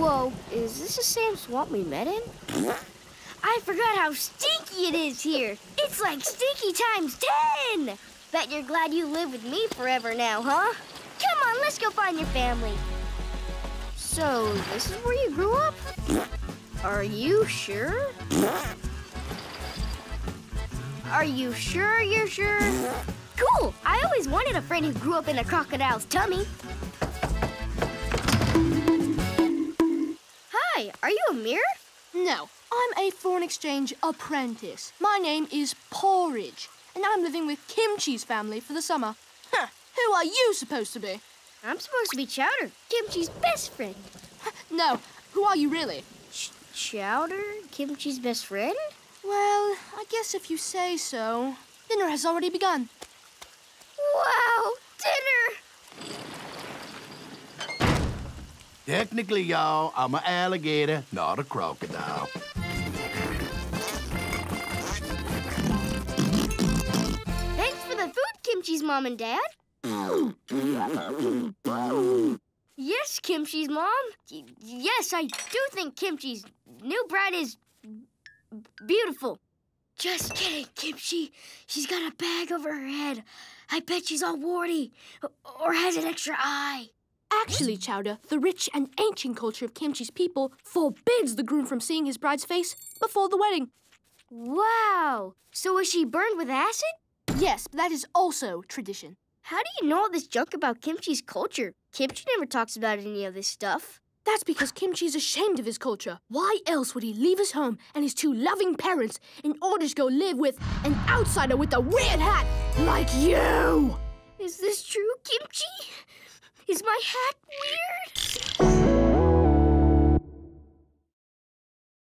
Whoa, is this the same swamp we met in? I forgot how stinky it is here. It's like stinky times 10. Bet you're glad you live with me forever now, huh? Come on, let's go find your family. So, this is where you grew up? Are you sure? Are you sure you're sure? Cool! I always wanted a friend who grew up in a crocodile's tummy. Hi, are you Amir? No, I'm a foreign exchange apprentice. My name is Porridge, and I'm living with Kimchi's family for the summer. Huh, who are you supposed to be? I'm supposed to be Chowder, Kimchi's best friend. No, who are you really? Chowder? Kimchi's best friend? Well, I guess if you say so. Dinner has already begun. Wow, dinner! Technically, y'all, I'm an alligator, not a crocodile. Thanks for the food, Kimchi's mom and dad. Yes, Kimchi's mom. Yes, I do think Kimchi's new bride is beautiful. Just kidding, Kimchi. She's got a bag over her head. I bet she's all warty or has an extra eye. Actually, Chowder, the rich and ancient culture of Kimchi's people forbids the groom from seeing his bride's face before the wedding. Wow. So was she burned with acid? Yes, but that is also tradition. How do you know all this junk about Kimchi's culture? Kimchi never talks about any of this stuff. That's because Kimchi's ashamed of his culture. Why else would he leave his home and his two loving parents in order to go live with an outsider with a weird hat like you? Is this true, Kimchi? Is my hat weird?